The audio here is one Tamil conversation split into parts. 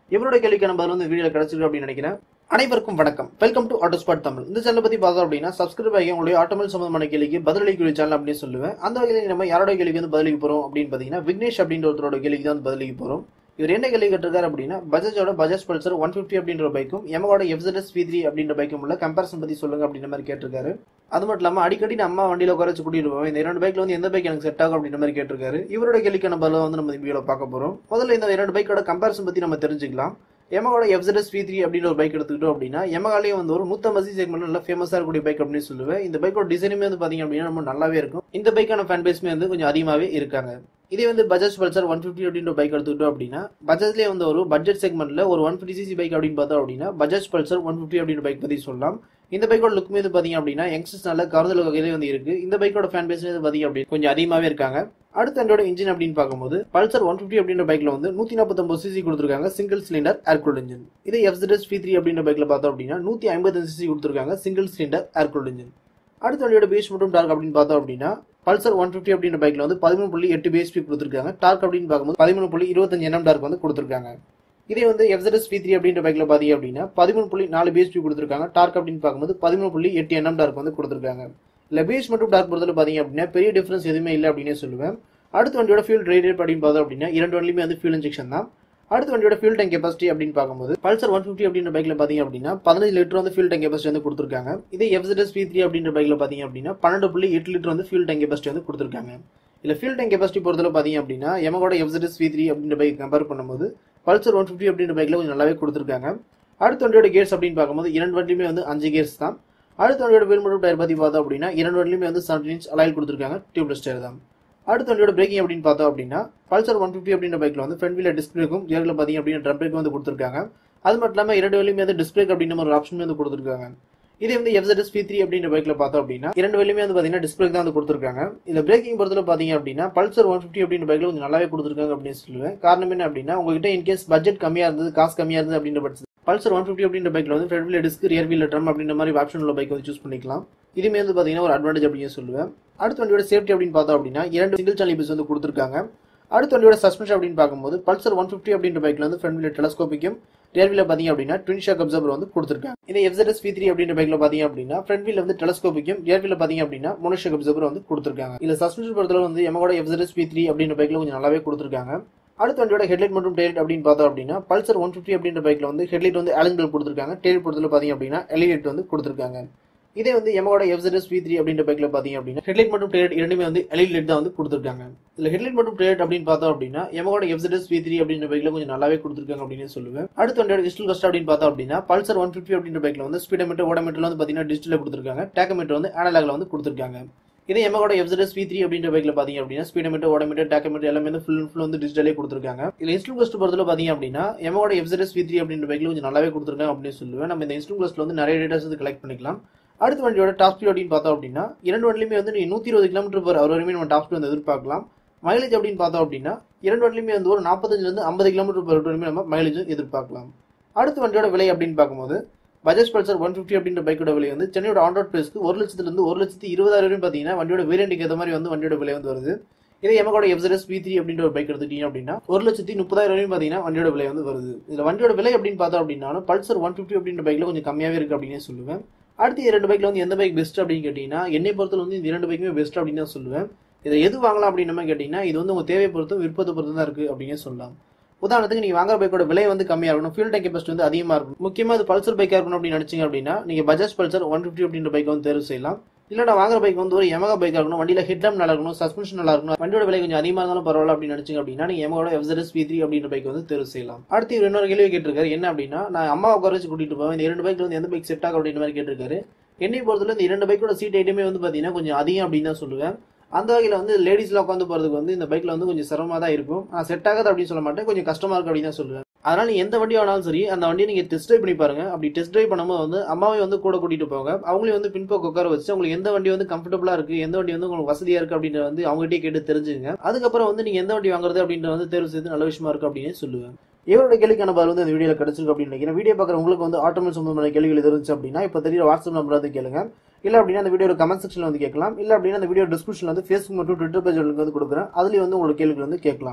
இவருடைய கேள்விக்கான பதில் வந்து வீடியோ கிடைச்சிருக்கு அப்படின்னு நினைக்கிறேன். அனைவருக்கும் வணக்கம். Welcome to Autospot Tamil. இந்த சேனலை பத்தி பார்த்தோம் அப்படின்னா சப்ஸ்கிரைப் ஆகி உங்களுடைய ஆட்டோமொபைல் சம்பந்தமான கேள்விக்கு பதிலளிக்கிற சேனல் அப்படின்னு சொல்லுவேன். அந்த வகையில் நம்ம யாரோட கேள்விக்கு வந்து பதிலளிக்க போறோம் அப்படின்னு பாத்தீங்கன்னா விக்னேஷ் அப்படின்ற ஒருத்தரோட கேள்விக்கு தான் பதிலளிக்க போறோம். இவர் என்ன கேள்வி கேட்டிருக்காரு அப்படின்னா பஜாஜோட பஜாஜ் பல்சர் 150 அப்படின்ற பைக்கும் எமகோட FZS V3 அப்படின்ற பைக்கும் உள்ள கம்பேரிசன் பத்தி சொல்லுங்க அப்படின்ற மாதிரி கேட்டிருக்காரு. அது மட்டும் இல்லாம அடிக்கடி நம்ம வண்டியில குறைச்சு கூட்டிட்டு போவோம். இந்த இரண்டு பைக்ல வந்து எந்த பைக் எனக்கு செட் ஆகும் அப்படின்ற மாதிரி கேட்டிருக்காரு. இவரோட கேள்விக்கான பதில வந்து நம்ம வீடியோல பார்க்க போறோம். முதல்ல இந்த இரண்டு பைக்கோட கம்பேரிசன் பத்தி நம்ம தெரிஞ்சுக்கலாம். எமகோட FZS V3 அப்படின்ற ஒரு பைக் எடுத்துக்கிட்டோம் அப்படின்னா எமகாலேயே வந்து ஒரு 150 செக்மெண்ட் நல்ல ஃபேமஸா இருக்கக்கூடிய பைக் அப்படின்னு சொல்லுவேன். இந்த பைக்கோட டிசைனுமே வந்து பாத்தீங்க அப்படின்னா ரொம்ப நல்லாவே இருக்கும். இந்த பைக்கான ஃபேன் பேஸ்மே வந்து கொஞ்சம் அதிகமாவே இருக்காங்க. இதே வந்து பஜாஜ் பல்சர் 150 அப்படின்ற பைக் எடுத்துக்கிட்டோம் அப்படின்னா பஜாஜ்லேயே வந்து ஒரு பட்ஜெட் செக்மெண்ட்ல ஒரு 150cc பைக் அப்படின்னு பார்த்தோம் அப்படின்னா பஜாஜ் பல்சர் 150 அப்படின்ற பைக் பத்தி சொல்லலாம். இந்த பைக்கோட லுக்குமே வந்து பாத்தீங்க அப்படின்னா யங்ஸ்டர்ஸ் நல்ல கருதல் வகையிலே வந்து இருக்கு. இந்த பைக்கோட ஃபேன் பேஸ் வந்து பாத்தீங்க அப்படின்னா கொஞ்சம் அதிகமாவே இருக்காங்க. அடுத்து அதோட இன்ஜின் அப்படின்னு பார்க்கும்போது பல்சர் 150 அப்படின்ற பைக்ல வந்து 149cc கொடுத்துருக்காங்க single cylinder air cooled engine. இதே FZS V3 அப்படின்ற பைக்ல பார்த்தோம் அப்படின்னா 155cc கொடுத்துருக்காங்க single cylinder air cooled engine. அடுத்த வண்டியோட பேஸ் மற்றும் டார்க் அப்படின்னு பார்த்தோம் அப்படின்னா பல்சர் 150 அப்படின்ற பைக்ல வந்து 13.8 பிஎஸ்பி கொடுத்துருக்காங்க. டார்க் அப்படின்னு பார்க்கும்போது 13.25 Nm டார்க் வந்து கொடுத்துருக்காங்க. இதே வந்து FZS V3 அப்படின்ற பைக்ல பாத்தீங்க அப்படின்னா 13.4 பிஎஸ்பி கொடுத்துருக்காங்க. டார்க் அப்படின்னு பார்க்கும்போது 13.8 Nm டார்க் வந்து கொடுத்துருக்காங்க. இல்ல பேஸ் மற்றும் டார்க் பொறுத்தவரை பாத்தீங்க அப்படின்னா பெரிய டிஃபரன்ஸ் எதுவுமே இல்லை அப்படின்னே சொல்லுவேன். அடுத்த வண்டியோட ஃபியூல் ரேட் அப்படின்னு பார்த்தோம் அப்படின்னா இரண்டு வண்டியுமே வந்து ஃபியூல் இன்ஜெக்ஷன் தான். அடுத்த வண்டியோட ஃபியூல் டேங்க் கெபாசிட்டி அப்படின்னு பார்க்கும்போது பல்சர் 150 அப்படின்ற பைக்ல பாத்தீங்க அப்படின்னா 15 லிட்டர் வந்து ஃபியூல் டேங்க் கெபாசிட்டி வந்து கொடுத்துருக்காங்க. இதே FZS V3 அப்படின்ற பைக்ல பாத்தீங்க அப்படின்னா 12.8 லிட்டர் வந்து ஃபியூல் டேங்க் கெபாசிட்டி வந்து கொடுத்துருக்காங்க. இல்ல ஃபியூல் டேங்க் கெபாசிட்டி பொறுத்தவரை பாத்தீங்க அப்படின்னா எமகோட FZS V3 அப்படின்ற பைக் கம்பேர் பண்ணும்போது பல்சர் 150 அப்படின்ற பைக்ல கொஞ்சம் நல்லாவே கொடுத்துருக்காங்க. அடுத்த வண்டியோட கேர்ஸ் அப்படின்னு பார்க்கும்போது இரண்டு வண்டியுமே வந்து 5 கேர்ஸ் தான். அடுத்த வண்டியோட வீல் மற்றும் டயர் பத்தி பார்த்தோம் அப்படின்னா இரண்டு வண்டியுமே வந்து 17 இன்ச் அலாயில் கொடுத்துருக்காங்க. டியூப்லெஸ் டயர் தான். அடுத்த வண்டியோட பிரேக்கிங் அப்படின்னு பார்த்தோம் அப்படின்னா பல்சர் 150 அப்படின்ற பைக்ல வந்து ஃப்ரண்ட் வீல டிஸ்க் பிரேக்கும் ரியர்ல பாத்தீங்க அப்படின்னா ட்ரம் பிரேக் வந்து கொடுத்துருக்காங்க. அது மட்டும் இல்லாம இரண்டு வழியுமே வந்து டிஸ்க் பிரேக் அப்படின்ற ஒரு ஆப்ஷன் வந்து கொடுத்துருக்காங்க. இதே வந்து FZS V3 அப்படின்ற பைக்ல பார்த்தோம் அப்படின்னா இரண்டு வழியுமே வந்து பாத்தீங்கன்னா டிஸ்க் பிரேக் தான் வந்து கொடுத்துருக்காங்க. இந்த பிரேக்கிங் பொறுத்தவரை பாத்தீங்க அப்படின்னா பல்சர் 150 அப்படின்ற பைக்ல கொஞ்சம் நல்லாவே கொடுத்துருக்காங்க அப்படின்னு சொல்லுவேன். காரணம் என்ன அப்படின்னா உங்ககிட்ட இன்கேஸ் பட்ஜெட் கம்மியா இருந்தது காசு கம்மியா இருந்தது அப்படின்ற பட்சத்தில் பல்சர் 150 அப்படின்ற பைக்ல வந்து ஃப்ரண்ட் வீல டிஸ்க் ரியர் வீல ட்ரம் அப்படின்ற மாதிரி ஆப்ஷன் உள்ள பைக் வந்து சூஸ் பண்ணிக்கலாம். இதுமே வந்து பாத்தீங்கன்னா ஒரு அட்வான்டேஜ் அப்படின்னு சொல்லுவேன். அடுத்த வண்டியோட சேஃப்டி அப்படின்னு பார்த்தோம் அப்படின்னா இரண்டு சிங்கிள் சேனல் ஏபிஎஸ் வந்து கொடுத்துருக்காங்க. அடுத்த வண்டியோட சஸ்பென்ஷன் அப்படின்னு பார்க்கும்போது பல்சர் 150 அப்படின்ற பைக்ல வந்து ஃப்ரண்ட் வீல டெலஸ்கோபிக்கும் ரியர் வீல பாத்தீங்க அப்படின்னா ட்வின் ஷாக் அப்சர்வர் வந்து கொடுத்துருக்காங்க. இதே FZS V3 அப்படின்ற பைக்ல பாத்தீங்க அப்படின்னா ஃப்ரண்ட் வீல வந்து டெலஸ்கோபிக்கும் ரியர் வீல பாத்தீங்க அப்படின்னா மோனோ ஷாக் அப்சர்வர் வந்து கொடுத்துருக்காங்க. இல்ல சஸ்பென்ஷன் பொறுத்தவரை வந்து எமகோட FZS V3 அப்படின்ற பைக்ல கொஞ்சம் நல்லாவே கொடுத்துருக்காங்க. அடுத்த வண்டியோட ஹெட்லைட் மற்றும் டெய்லைட் அப்படின்னு பார்த்தோம் அப்படின்னா பல்சர் 150 அப்படின்ற பைக்ல வந்து ஹெட்லைட் வந்து அலைன்மெண்ட் கொடுத்துருக்காங்க. டெய்லைட் பொறுத்தவரை பாத்தீங்க அப்படின்னா எலிவேட் வந்து கொடுத்துருக்காங்க. இதே வந்து எமகோட FZS V3 அப்படின்ற பைக்ல பாத்தீங்க அப்படின்னா ஹெட்லைட் மற்றும் டெய்லைட் இரண்டுமே வந்து எலிவேட் தான் வந்து கொடுத்துருக்காங்க. இல்ல ஹெட்லைட் மற்றும் டெய்லைட் அப்படின்னு பார்த்தோம் அப்படின்னா எமகோட FZS V3 அப்படின்ற பைக்ல கொஞ்சம் நல்லாவே கொடுத்துருக்காங்க அப்படின்னு சொல்லுவேன். அடுத்த வண்டியோட டிஜிட்டல் கஸ்ட் அப்படின்னு பார்த்தோம் அப்படின்னா பல்சர் 150 அப்படின்ற பைக்ல வந்து ஸ்பீடோமீட்டர் ஓடோமீட்டர்ல வந்து பாத்தீங்கன்னா டிஜிட்டல் கொடுத்துருக்காங்க. டேக்கோமீட்டர் வந்து அனலாக்ல வந்து கொடுத்துருக்காங்க. இதே எமகோட FZS V3 அப்படின்ற பைக்ல பாத்தீங்க அப்படின்னா ஸ்பீடோமீட்டர் ஓடோமீட்டர் டேக்கோமீட்டர் எல்லாமே வந்து ஃபுல் வந்து டிஜிட்டலே கொடுத்துருக்காங்க. இதுல இன்ஸ்ட்ருமென்ட் கிளஸ்டர் பொறுத்தவரை பாத்தீங்க அப்படின்னா எமகோட FZS V3 அப்படின்ற பைக்ல கொஞ்சம் நல்லாவே கொடுத்துருக்காங்க அப்படின்னு சொல்லுவேன். நம்ம இந்த இன்ஸ்ட்ருமென்ட் கிளஸ்டர்ல வந்து நிறைய டேட்டாஸ் வந்து கலெக்ட் பண்ணிக்கலாம். அடுத்த வண்டியோட டாப் ஸ்பீட் அப்படின்னு பார்த்தோம் அப்படின்னா இரண்டு வண்டிலுமே வந்து 120 km/h வரையுமே நம்ம டாப் ஸ்பீட் வந்து எதிர்பார்க்கலாம். மைலேஜ் அப்படின்னு பார்த்தோம் அப்படின்னா இரண்டு வண்டிலுமே வந்து ஒரு 45 to 50 km/h வரையுமே நம்ம மைலேஜ் எதிர்பார்க்கலாம். அடுத்த வண்டியோட விலை அப்படின்னு பார்க்கும்போது பஜாஜ் பல்சர் 150 அப்படின்ற பைக்கோட விலை வந்து சென்னையோட ஆன் ரோட் பிரைஸ்க்கு 1,00,000 to 1,20,000 வரையும் பாத்தீங்கன்னா வண்டியோட வேரியன்ட்க்கு ஏற்ற மாதிரி வந்து வண்டியோட விலை வந்து வருது. இதே எமகோட FZS V3 அப்படின்ற ஒரு பைக் எடுத்துட்டீங்க அப்படின்னா 1,30,000 வரையும் பாத்தீங்கன்னா வண்டியோட விலை வந்து வருது. இதுல வண்டியோட விலை அப்படின்னு பார்த்தோம் அப்படின்னா பல்சர் 150 அப்படின்ற பைக்ல கொஞ்சம் கம்மியாவே இருக்கு அப்படின்னு சொல்லுவேன். அடுத்து இரண்டு பைக்ல வந்து எந்த பைக் பெஸ்ட் அப்படின்னு கேட்டீங்கன்னா என்னை பொறுத்தவரை வந்து இந்த இரண்டு பைக்குமே பெஸ்ட் அப்படின்னு தான் சொல்லுவேன். இதை எது வாங்கலாம் அப்படின்னு கேட்டீங்கன்னா இது வந்து உங்க தேவை பொறுத்தும் விருப்பத்தை பொறுத்து தான் இருக்கு அப்படின்னு சொல்லலாம். உதாரணத்துக்கு நீங்க வாங்குற பைக்கோட விலை வந்து கம்மியா இருக்கணும், ஃபியூல் டேங்க் கெபாசிட்டி வந்து அதிகமா இருக்கும், முக்கியமா அது பல்சர் பைக்கா இருக்கணும் அப்படின்னு நினைச்சீங்க அப்படின்னா நீங்க பஜாஜ் பல்சர் 150 அப்படின்ற பைக் வந்து தேர்வு செய்யலாம். இல்ல வாங்குற பைக் வந்து ஒரு எமகா பைக்கா இருக்கணும், வண்டியில ஹெட்லாம்ப் நல்லா இருக்கணும், சஸ்பென்ஷன் நல்லா இருக்கணும், வண்டியோட விலை கொஞ்சம் அதிகமா இருந்தாலும் பரவாயில்ல அப்படின்னு நினைச்சீங்க அப்படின்னா நீங்க எமகோட FZS V3 அப்படின்ற பைக் வந்து தேர்வு செய்யலாம். அடுத்து இன்னொரு கேள்வி கேட்டிருக்காரு. என்ன அப்படின்னா நான் அம்மாவை உட்கார வச்சு கூட்டிட்டு போவேன், இந்த இரண்டு பைக்ல வந்து எந்த பைக் செட் ஆகும் அப்படின்ற மாதிரி கேட்டிருக்காரு. என்னை பொறுத்தவரை இந்த இரண்டு பைக்கோட சீட் ஐட்டமே வந்து பாத்தீங்கன்னா கொஞ்சம் அதிகம் அப்படின்னு தான் சொல்லுவேன். அந்த வகையில வந்து லேடிஸ்ல உட்காந்து போறதுக்கு வந்து இந்த பைக்ல வந்து கொஞ்சம் சிரமமா தான் இருக்கும். செட் ஆகாது அப்படின்னு சொல்ல மாட்டேன், கொஞ்சம் கஷ்டமா இருக்கு அப்படின்னு தான் சொல்லுவேன். அதனால எந்த வண்டி ஆனாலும் சரி அந்த வண்டியை நீங்க டெஸ்ட் டிரைவ் பண்ணி பாருங்க. அப்படி டெஸ்ட் டிரைவ் பண்ணும்போது வந்து அம்மாவை வந்து கூட கூட்டிட்டு போங்க. அவங்களையும் வந்து பின்பக்கம் உட்கார வச்சு உங்களுக்கு எந்த வண்டி வந்து கம்ஃபர்டபுளா இருக்கு, எந்த வண்டி வந்து உங்களுக்கு வசதியா இருக்கு அப்படின்ற வந்து அவங்ககிட்டயே கேட்டு தெரிஞ்சுங்க. அதுக்கப்புறம் வந்து நீங்க எந்த வண்டி வாங்குறது அப்படின்ற வந்து தேர்வு செய்து நல்ல விஷயமா இருக்கு அப்படின்னு சொல்லுவேன். இவரோட கேள்விக்கான பதில் வந்து இந்த வீடியோல கிடைச்சிருக்கு அப்படின்னு நினைக்கிறேன். வீடியோ பார்க்குற உங்களுக்கு வந்து ஆட்டோமொபைல் சம்பந்தமான கேள்விகள் இருந்துச்சு அப்படின்னா இப்போ தெரியற வாட்ஸ்அப் நம்பர் வந்து கேளுங்க. இல்ல அப்படின்னா அந்த வீடியோ கமெண்ட் செக்ஷன்ல வந்து கேட்கலாம். இல்ல அப்படின்னா அந்த வீடியோ டிஸ்கிரிப்ஷன்ல வந்து Facebook மற்றும் ட்விட்டர் பேஜ் வந்து கொடுக்குறேன். அதுலயும் வந்து உங்களுக்கு கேள்விகள் வந்து கேட்கலாம்.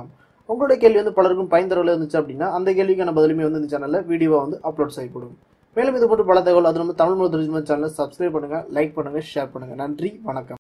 உங்களுடைய கேள்வி வந்து பலருக்கும் பயன்தரவில் இருந்துச்சு அப்படின்னா அந்த கேள்விக்கான பதிலுமே வந்து இந்த சேனலில் வீடியோவாக வந்து அப்லோட் செய்யப்படும். மேலும் இது போட்டு பல தகவல் அது நம்ம தமிழ் முதல் சேனலை சப்ஸ்கிரைப் பண்ணுங்கள், லைக் பண்ணுங்கள், ஷேர் பண்ணுங்கள். நன்றி, வணக்கம்.